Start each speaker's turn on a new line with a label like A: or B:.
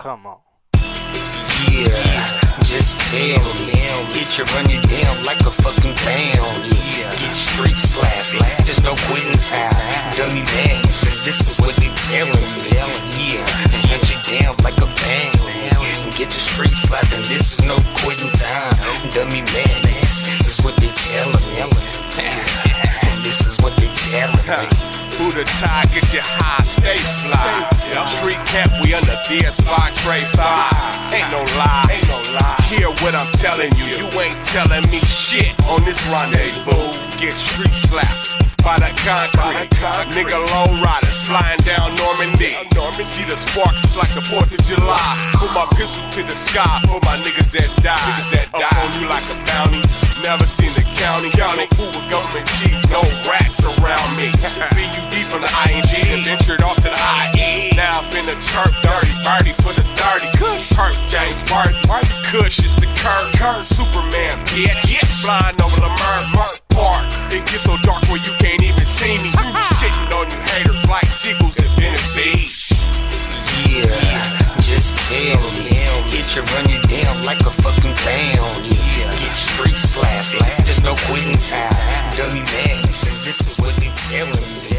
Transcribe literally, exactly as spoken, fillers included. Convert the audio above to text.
A: Come on.
B: Yeah, just tell me. Get you running down like a fucking pound. Yeah, get street slapped. There's no quitting time. Dummy madness, and this is what they telling me. Yeah, hunt you down like a pound. Get the street slapped, and this is no quitting time. Dummy madness, this is what they telling me. This is what they telling me.
C: Who the tie, get you high, stay fly. Street camp, we under D S five, Trey five. Ain't no lie, ain't no lie. Hear what I'm telling you, you ain't telling me shit on this rendezvous. Get street slapped by the concrete. Nigga low riders flying down Normandy. See the sparks, it's like the fourth of July. Put my pistol to the sky for my niggas that died. Niggas that died on you like a bounty. Never seen the county. County fool with government cheese, no rats around me. B U D from the I N G and ventured off to the I E. Now I'm finna chirp dirty, birdie for the dirty. Kush, Perk, James Barton, Kush is the Kirk, Kirk, Superman, bitch. Flying over the Merc, Merc Park. It gets so dark where you can't even see me. Shitting on you haters like sequels in Venice Beach.
B: Yeah, just tell me. Get you running down like a fucking pound. Yeah, get street slapped. There's no quitting time. Dummy madness, and this is what they telling me.